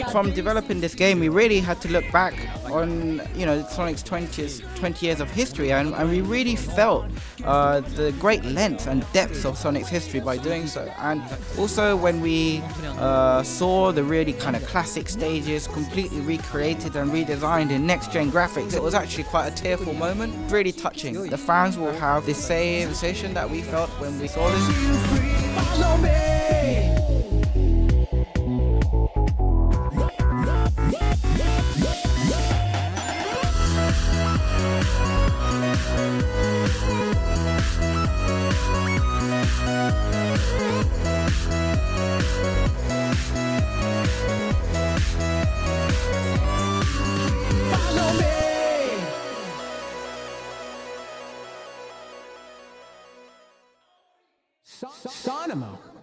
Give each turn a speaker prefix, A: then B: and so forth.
A: From developing this game, we really had to look back on, Sonic's 20 years of history, and we really felt the great length and depth of Sonic's history by doing so. And also when we saw the really kind of classic stages completely recreated and redesigned in next-gen graphics, it was actually quite a tearful moment, really touching. The fans will have the same sensation that we felt when we saw this.
B: SONIMA.